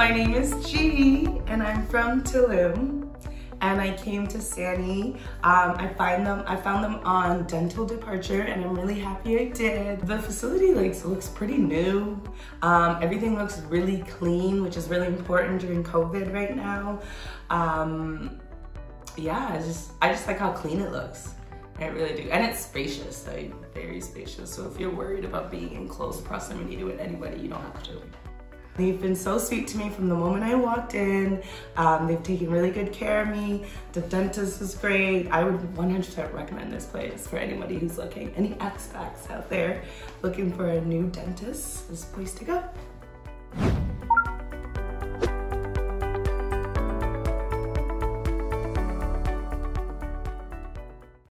my name is G and I'm from Tulum and I came to Sani. I found them on Dental Departure and I'm really happy I did. The facility looks pretty new. Everything looks really clean, which is really important during COVID right now. Yeah, I just like how clean it looks. I really do. And it's spacious, like very spacious. So if you're worried about being in close proximity to anybody, you don't have to. They've been so sweet to me from the moment I walked in. They've taken really good care of me. The dentist was great. I would 100% recommend this place for anybody who's looking. Any expats out there looking for a new dentist, this is the place to go.